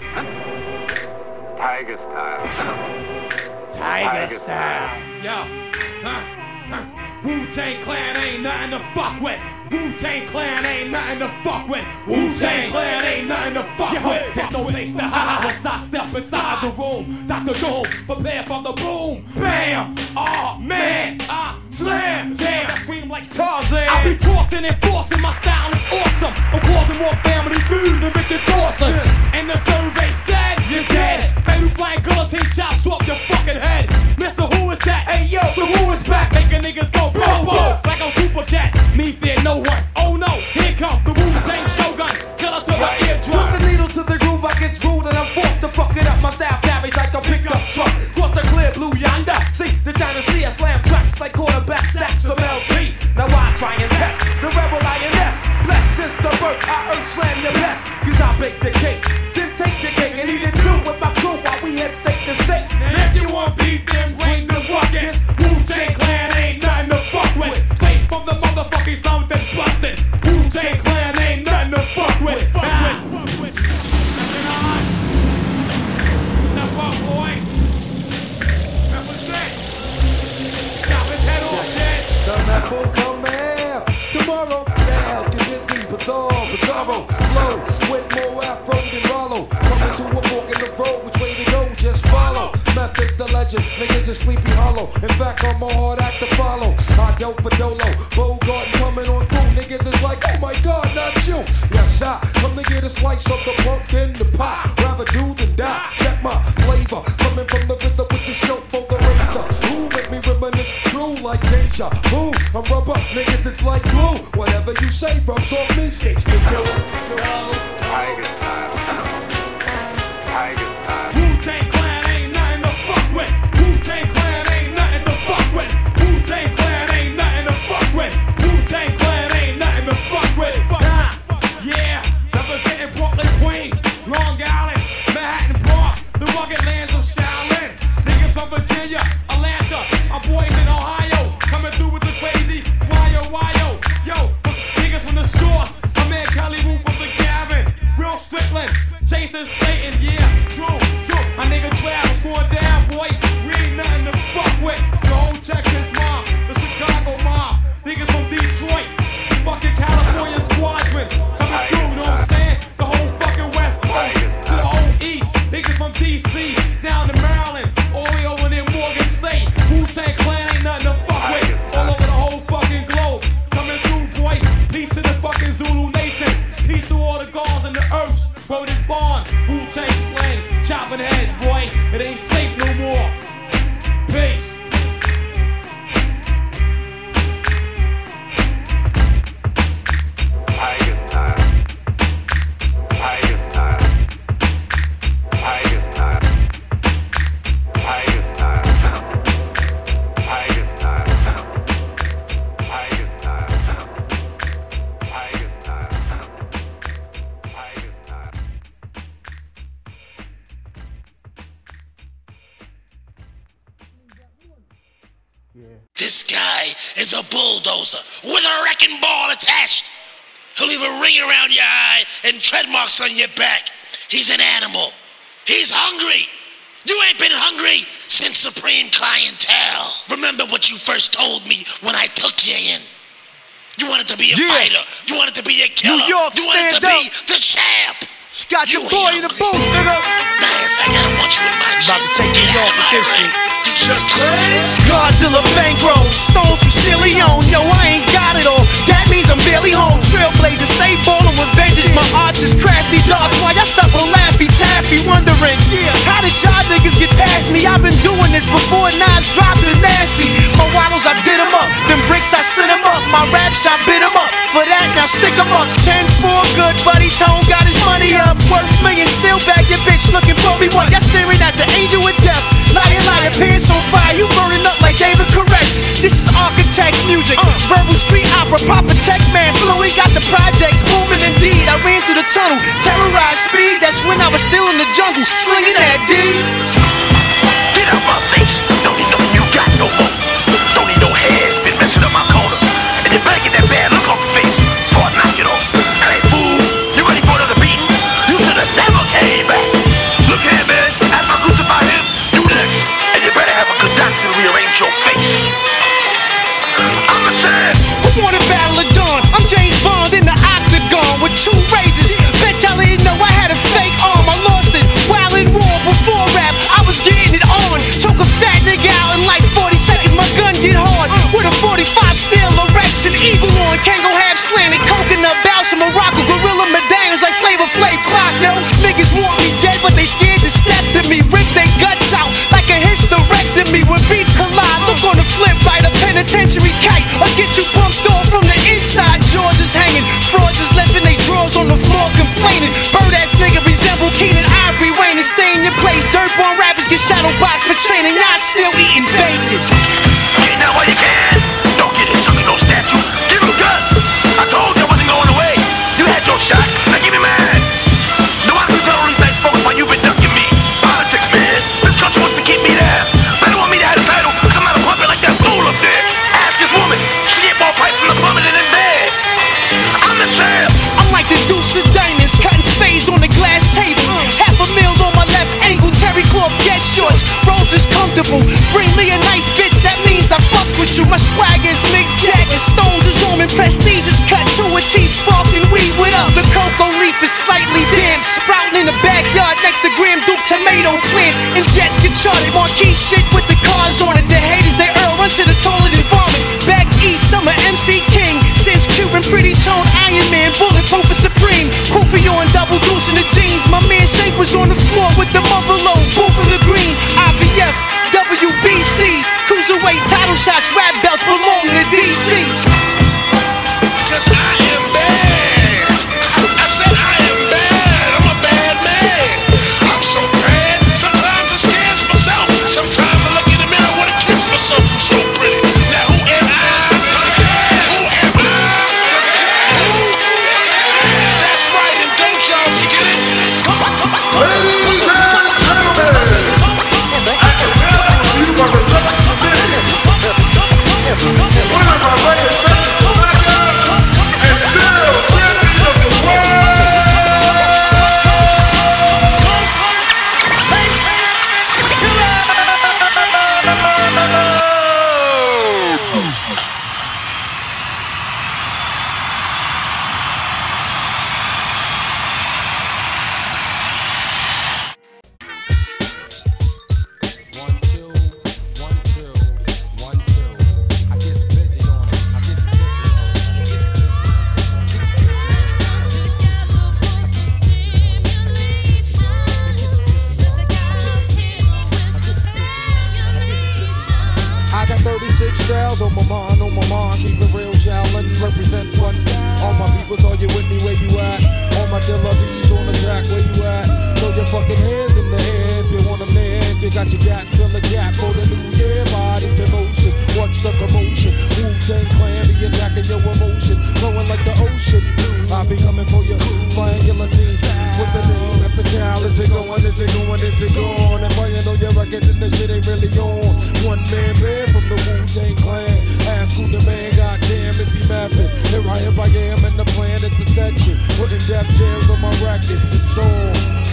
Tiger style. Tiger style. Yo. Wu-Tang Clan ain't nothing to fuck with. Wu-Tang Clan ain't nothing to fuck with. Wu-Tang Clan ain't nothing to fuck with. There's no place to hide once I step inside the room. Dr. Doom, prepare for the boom. Bam! Oh man, I slam. Damn, I scream like Tarzan. I be tossing and forcing, my style is awesome. I'm causing more family food than Richard Dawson. And the survey said you're dead. Baby flying guillotine chops off your fucking head. Mister, who is that? Hey yo, the who is back, making niggas go boom boom like I'm Superjet. Me fear no one. Oh no, here come the Wu-Tang Shogun. Killer to the eardrum. Put the needle to the groove, I get screwed and I'm forced to fuck it up. My style carries like a pickup truck. Cross the clear blue yonder. See the China Sea, I slam tracks like quarterback sacks from LT. Now I try and test the rebel lioness. Bless since the birth, I earth slam your best. Cause I bake the cake, then take the cake and eat it too with my crew while we head state to state. And if you want beef, then bring the ruckus. Wu-Tang Clan ain't nothing to fuck with. Straight from the motherfucking slum that's busted. Wu-Tang Clan ain't nothing to fuck with. Fuck with. Nothing on. Step up, boy. Represent. Chop his head off, kid. The map will come out tomorrow. Styles get busy, bizarro, flow with more afro than Rollo. Coming to a fork in the road, which way to go? Just follow. Method's the legend, niggas is Sleepy Hollow. In fact, I'm a hard act to follow. I dope for Dolo, Bogart coming on through. Niggas is like, oh my God, not you. Yes, I come to get a slice of the pumpkin, the pie. Rather do than die. Check my flavor, coming from the RZA with the show for the razor. Who make me reminisce true like deja vu? I'm rubber, niggas it's like glue. Whatever you say, rubs off me, sticks to you. Tiger style. Tiger style. Wu-Tang Clan ain't nothing to fuck with. Wu-Tang Clan ain't nothing to fuck with. Wu-Tang Clan ain't nothing to fuck with. Wu-Tang Clan ain't nothing to fuck with. Yeah, representing Brooklyn, Queens, Long Island, Manhattan, Park, the rugged lands of Shaolin. Niggas from Virginia, Atlanta, our boys in Ohio, coming through with the crazy wyo. Yo, niggas from the source, my man Kelly Wu from the Gavin, Will Strickland, Jason Slayton, yeah, true. My nigga Travis going down, boy. We ain't nothing to fuck with. The whole Texas mob, the Chicago mob, niggas from Detroit, fucking California squadron, coming through, know what I'm saying? The whole fucking West Coast, to the whole East, niggas from DC, down to Maryland, all the way over there Morgan State. Wu-Tang Clan ain't nothing to fuck with. All over the whole fucking globe, coming through, boy. Peace to the fucking Zulu Nation, peace to all the gods and the earth. Word is born, Wu-Tang slang, chopping heads, boy. It ain't safe no more. Peace. Tiger style. Tiger style. Tiger style. Tiger style. Tiger style. Tiger style. Tiger style. Tiger style. This guy is a bulldozer with a wrecking ball attached. He'll leave a ring around your eye and tread marks on your back. He's an animal. He's hungry. You ain't been hungry since Supreme Clientele. Remember what you first told me when I took you in. You wanted to be a fighter. You wanted to be a killer. New York, you wanted to be the champ. Scott, your boy in the booth, nigga. Matter of fact, I don't want you in my gym. About to take Get you out off of my with this ring. shit. You just Godzilla bankroll, stones from Chilion. Yo, I ain't got it all. That means I'm barely home. Trailblazer, stay ballin' with vengeance. My arts is crafty darts. Why y'all stuck on Laffy Taffy? Wondering, how did y'all niggas get past me? I've been doing this before Nas dropped the nasty. My waddles, I did them up. Them bricks, I sent them up. My rap shop bit them up. For that, now stick them up. 10-4, good buddy. Tone got his money up. Worth millions, still back your bitch looking for me. What? Y'all staring at the angel with death. Liar, pants on fire. You burning up like David Correct. This is architect music. Verbal street opera. Proper tech man. Fluid got the projects booming indeed. I ran through the tunnel. Terrorized speed. That's when I was still in the jungle. Slinging that D. Get out my face. Don't need no you got no more. Don't need no hair. It's been messing up my corner. And you better get that bad look off your face before I knock it off. Hey, fool. You ready for another beating? You should have never came back. Newborn rappers get shadow boxed for training, y'all still eating bacon. Get now while you can. Don't get it, sucker, no statue. Give him guns. I told you I wasn't going away. You had your shot. Now give me mine. So why don't you tell all these nice folks why you've been ducking me? Politics, man. This country wants to keep me down. They don't want me to have a title because I'm not a puppet like that fool up there. Ask this woman. She get more pipe from the plummet than in bed. I'm the champ. I'm like the Deuce of Diamonds, cutting spades on the glass table. $500,000 on my left ankle, terry cloth guest shorts. Rose is comfortable. Bring me a nice bitch, that means I fuck with you. My swag is Mick Jagger, Stones is Roman, Prestige is cut to a T, sparkling weed with up. The cocoa leaf is slightly damp, sprouting in the backyard next to Graham Duke tomato plants. And jets get charted, marquee shit with the cars on it. The haters, they run to the toilet and vomit. Back east, I'm a MC King. Since Cuban, pretty tone, Iron Man, bulletproof and supreme. Koofy on double deuce in the jeans. My man Shake was on the floor with the mother load. Both of the green, IBF, WBC. Cruiserweight title shots, rap belts belong to DC. Cause I am bad. I said I am bad. I'm a bad man. I'm so bad. Sometimes I scares myself. Sometimes I look in the mirror and wanna kiss myself. I'm so pretty. Now who am I? Who am I? That's right, and don't y'all forget it. Ladies and gentlemen, I can tell you are representing one of our latest and still champion of the world. I got 36 styles on my mind, keep it real, shallin', represent one time. All my peoples, are you with me, where you at? All my killer bees on the track, where you at? Throw your fucking hands in the air if you wanna live. You got your gats, fill a gap for the new year. Bodies in motion, what's the commotion? Wu-Tang Clan, be attacking your emotion, flowing like the ocean. I be coming for you, triangular teams. With the name at the cow, is it going, is it going, is it gone? If I ain't on your record, then this shit ain't really on. One man band from the Wu-Tang Clan. Ask who the man, goddamn, if he mapping. Here I am, and the plan is perfection. Putting death jams on my records, it's on.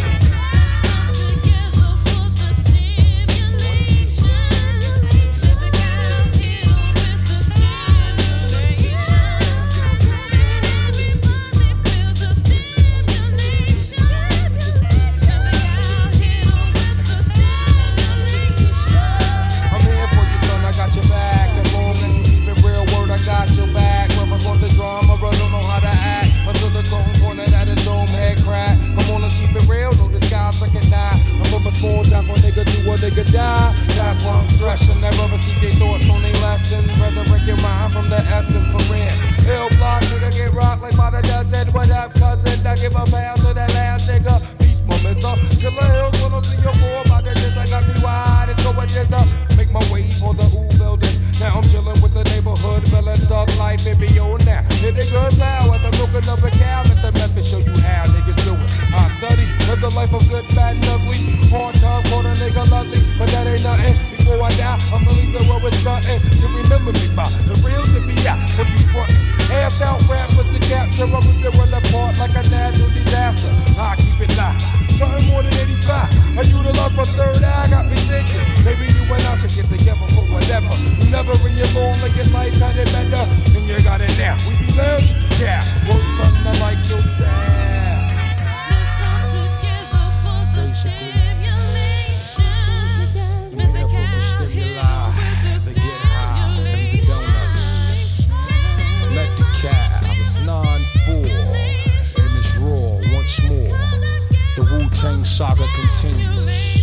Nigga die, that's why I'm stressing. Never receive their thoughts on their lessons. Resurrect your mind from the essence for rent. Ill block, nigga get rocked like by the dozen. What up, cousin? I give a pound to that last nigga. Peace, moments up. Killer Hills, 10304. By the I got me wide and so it is up. Make my way for the U building. Now I'm chilling with the neighborhood, feeling thug life, it be on now. Hit a good power, the milking of a cow. Let the method show you how niggas do it. I study, live the life of good, bad, and ugly. Hard time, call a nigga lovely, but that ain't nothing. Before I die, I'ma leave the world with something. You remember me by the real to be out for you frontin'. Ass out rap with the capture, I rip the world apart like a natural disaster. I keep it live, something more than 85. I utilize my third eye, got me thinking. Maybe you and I should get together for whatever. You never in your long like your life got it better, and you got it now. We be lounging to cow, work something I like your style. Let's come together for the stimulation. We're here for the stimuli, to get high, and the donuts. Let the cat, it's 9-4, and it's raw once more. The Wu-Tang saga continues.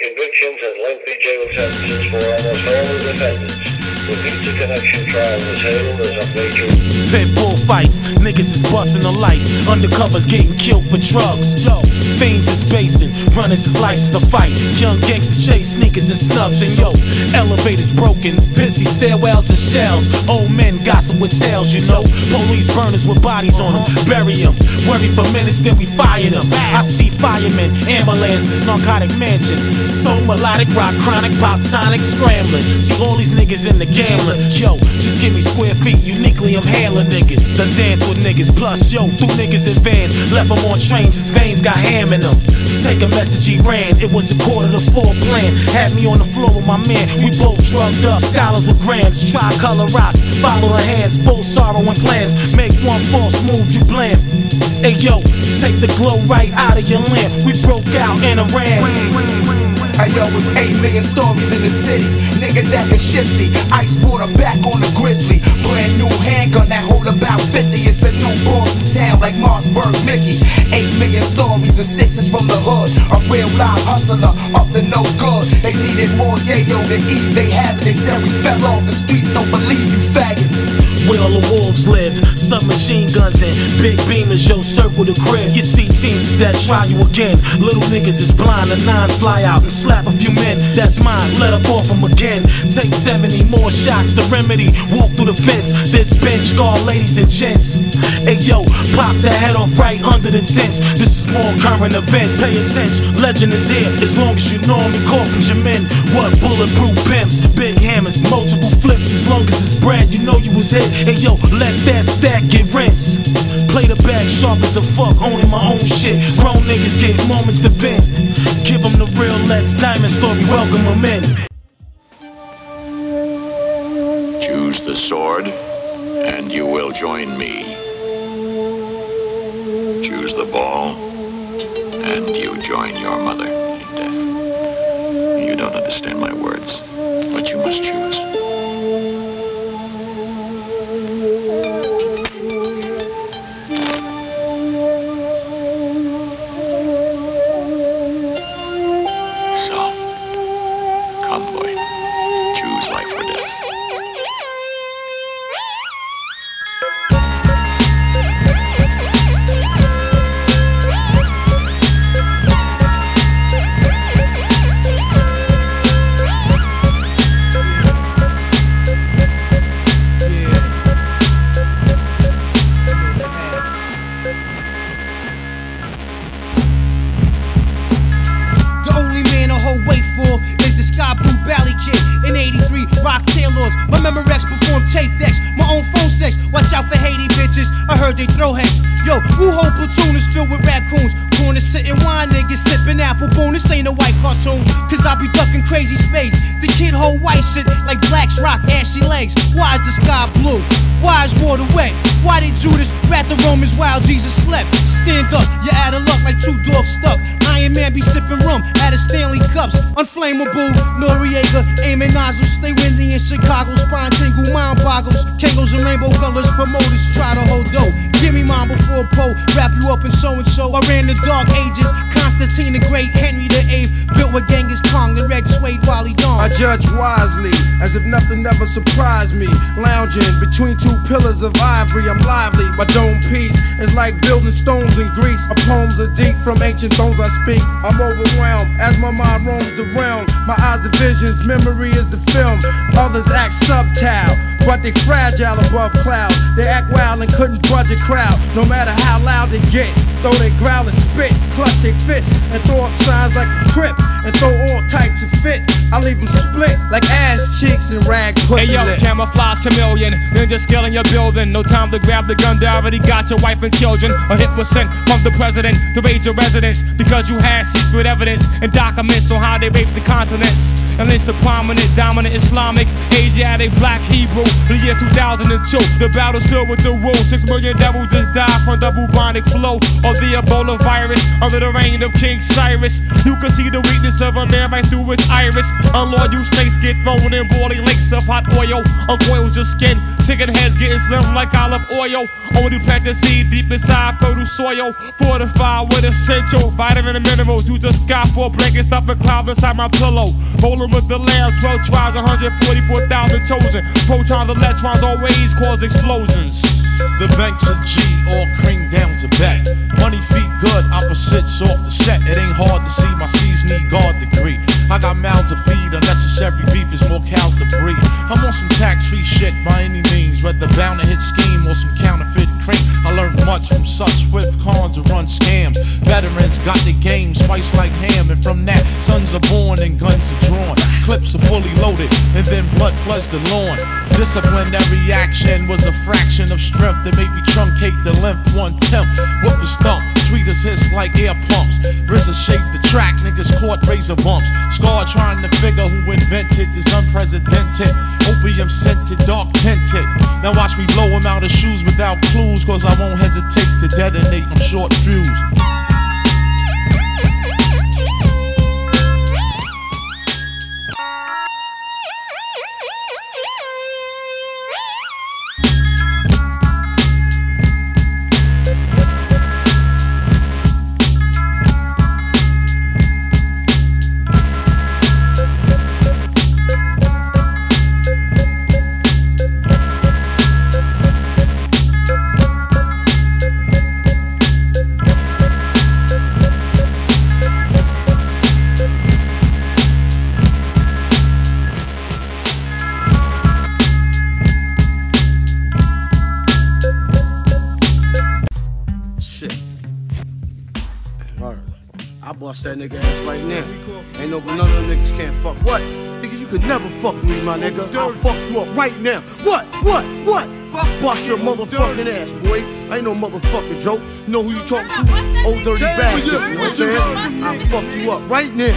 convictions and lengthy jail sentences for almost all the defendants. The Pizza Connection trial was hailed as a major... Pit bull fights, niggas is busting the lights. Undercovers getting killed for drugs. Yo, fiends is basing, runners is licensed to fight. Young gangsters chase sneakers and snubs. And yo, elevators broken, busy stairwells and shells. Old men gossip with tales, you know. Police burners with bodies on them, bury them. Worry for minutes, then we fire them. I see firemen, ambulances, narcotic mansions. So melodic, rock chronic, pop tonic, scrambling. See all these niggas in the gambling. Yo, just give me square feet, uniquely I'm handling niggas. Done dance with niggas, plus yo, threw niggas in vans. Left them on trains, his veins got ham in them. Take a message, he ran, it was 3:45 plan. Had me on the floor with my man, we both drugged up. Scholars with grams, tricolor rocks, follow the hands, full sorrow and plans. Make one false move, you blam. Hey yo, take the glow right out of your lamp. We broke out and ran. Hey yo, it's 8 million stories in the city. Niggas acting shifty. Ice water back on the grizzly. Brand new handgun that hold about 50. It's a new boss in town like Marsburg Mickey. 8 million stories and 6 from the hood. A real live hustler up to no good. They needed more yayo to ease they habit. They said we fell off the streets. Don't believe you faggots. Where all the wolves live, some machine guns and big beamers, yo, circle the crib. You see teams that try you again. Little niggas is blind, the nines fly out and slap a few men. That's mine, let up off them again. Take 70 more shots, the remedy, walk through the fence. This bench guard ladies and gents. Hey yo, pop the head off right under the tents. This is more current events, pay attention, legend is here. As long as you know me, coffins your men. What bulletproof pimps, big hammers, multiple flips. As long as it's bread, you know you was hit. Hey yo, let that stack get rinsed. Play the bag sharp as a fuck, owning my own shit. Grown niggas get moments to vent. Give them the real Lex Diamond story, welcome them in. Choose the sword, and you will join me. Choose the ball, and you join your mother in death. You don't understand my words, but you must choose. Crazy space, the kid hold white shit like blacks rock ashy legs. Why is the sky blue? Why is water wet? Why did Judas rat the Romans while Jesus slept? Stand up, you're out of luck like 2 dogs stuck. Iron Man be sipping rum out of Stanley cups. Unflammable, Noriega, aiming nozzles. Stay windy in Chicago, spine tingle, mind boggles. Kangos and rainbow colors, promoters try to hold dough. Give me mine before Poe, wrap you up in so-and-so. I ran the dark ages, Constantine the Great, Henry the VIII. Built with Genghis Khan, the red suede while he dawned. I judge wisely, as if nothing ever surprised me. Lounging between 2 pillars of ivory, I'm lively. My dome piece is like building stones in Greece. Our poems are deep, from ancient bones I speak. I'm overwhelmed as my mind roams the realm. My eyes the visions, memory is the film. Others act subtile, but they fragile above cloud. They act wild and couldn't budge a crowd. No matter how loud they get, though they growl and spit, clutch their fists and throw up signs like a crip, and throw all types of fit. I leave them split like ass cheeks and rag pussy. Hey yo, lip. camouflage chameleon, ninja skill in your building. No time to grab the gun, they already got your wife and children. A hit was sent from the president to raid your residence because you had secret evidence and documents on how they raped the continents. And it's the prominent, dominant Islamic, Asiatic, black Hebrew. The year 2002, the battle's filled with the wounds. 6 million devils just died from the bubonic flow of the Ebola virus under the reign of King Cyrus. You can see the weakness of a man right through his iris. Unloyal snakes get thrown in boiling lakes of hot oil. Uncoils your skin, chicken heads getting slim like olive oil. Only plant the seed deep inside fertile soil. Fortified with essential vitamin and minerals. Use the sky for a blanket, stuff a cloud inside my pillow. Rolling with the lamb, 12 tribes, 144,000 chosen. Protons, electrons always cause explosions. The banks of G, all cream down's a bet. Money feet good, opposites off the set. It ain't hard to see, my C's need guard degree. I got mouths to feed, unnecessary beef is more cows to breed. I'm on some tax-free shit by any means, whether bound to hit scheme or some counterfeit cream. I learned much from such swift cons to run scams. Veterans got the game spiced like ham, and from that, sons are born and guns are drawn. Clips are fully loaded, and then blood floods the lawn. Disciplinary action was a fraction of strength that made me truncate the length 1/10. With the stump, tweeters hiss like air pumps. RZA shaped the track, niggas caught razor bumps. Scar trying to figure who invented this unprecedented opium scented, dark tinted. Now watch me blow him out of shoes without clues, cause I won't hesitate to detonate, I'm short fuse. That nigga ass right now. Ain't no, none of them niggas can't fuck. What? Nigga, you could never fuck me, my nigga. I'll fuck you up right now. What? Fuck bust your motherfucking ass, boy. Ain't no motherfucking joke. You know who you talking to? Old dirty bastard. You know what I'm saying? I'll fuck you up right now.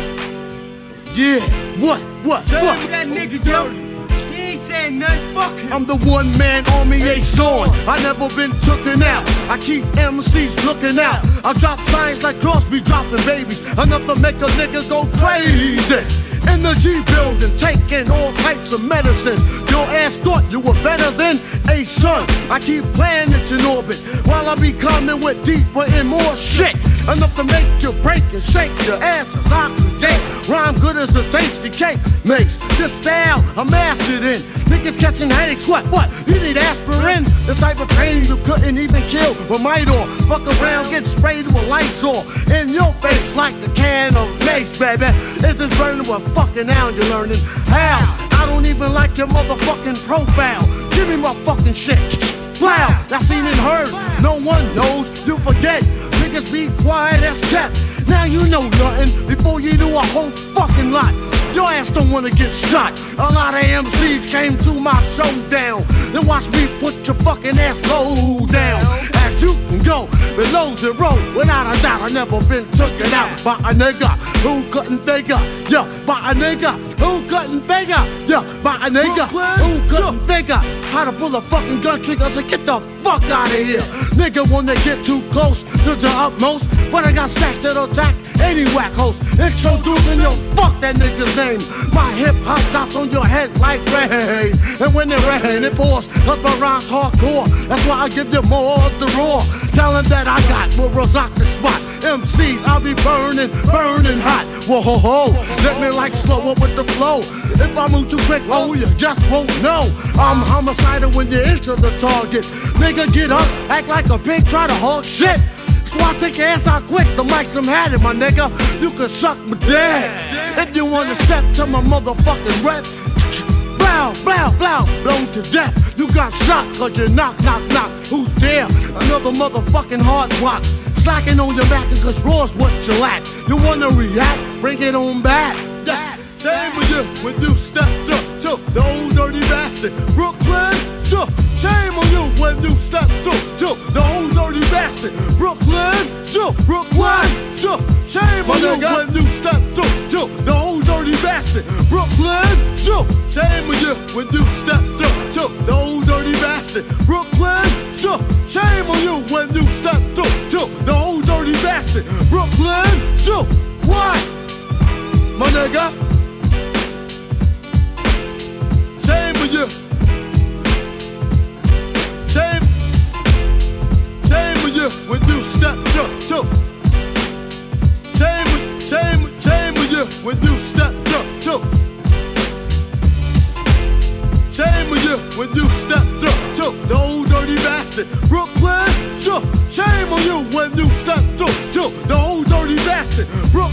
Yeah. What? That nigga dirty. Saying nothing, fuck him. I'm the one-man army, ain't on. I never been tooken out. I keep MCs looking out. I drop signs like Crosby dropping babies, enough to make a nigga go crazy. In the G building, taking all types of medicines. Your ass thought you were better than a son. I keep planets in orbit while I be coming with deeper and more shit. Enough to make you break and shake your asses. I create rhyme good as the tasty cake makes. This style I'm mastered in. Niggas catching headaches, what? You need aspirin? This type of pain you couldn't even kill with Midor. Fuck around, get sprayed with Lysol in your face like the can of mace, baby. Is this burning with fucking now you're learning how? I don't even like your motherfucking profile. Give me my fucking shit. Wow, that's seen and heard. No one knows, you forget. Niggas be quiet as kept. Now you know nothing before you do a whole fucking lot. Your ass don't wanna get shot. A lot of MCs came to my showdown. Then watch me put your fucking ass low down. As you can go below zero, without a doubt, I never been taken out by a nigga who couldn't figure. Yeah, by a nigga who couldn't figure. Yeah, by a nigga who couldn't figure how to pull a fucking gun trigger. So get the fuck out of here. Nigga wanna get too close to the utmost, but I got stacks that'll attack any whack host. Introducing your fuck that nigga's name. My hip hop drops on your head like rain. And when it rain, it pours. Cause my rhymes hardcore. That's why I give you more of the raw talent that I got. Will rock the spot. MCs, I'll be burning hot. Whoa ho ho. Let me like slow up with the flow. If I move too quick, oh, you just won't know. I'm homicidal when you enter the target. Nigga, get up, act like a pig, try to hold shit. So I take your ass out quick, the mic's I'm had it, my nigga. You can suck my dick. If you wanna step to my motherfucking rep, blown to death. You got shot cause you knock. Who's there? Another motherfucking hard rock. Slacking on your back cause raw's what you lack. You wanna react? Bring it on back. Same with you when you stepped up to the old dirty bastard. Brooklyn, shame on you when you stepped up to the old dirty bastard. Brooklyn, shame on you when you stepped up to the old dirty bastard. Brooklyn, shame on you when you stepped up to the old dirty bastard. Brooklyn, shame on you when you stepped up to the old dirty bastard. Brooklyn, what? My nigga, you. Shame on you when you step to. Shame on you when you step to. Shame on you when you step to the old dirty bastard. Brooklyn, shame on you when you step to the old dirty bastard. Brooklyn.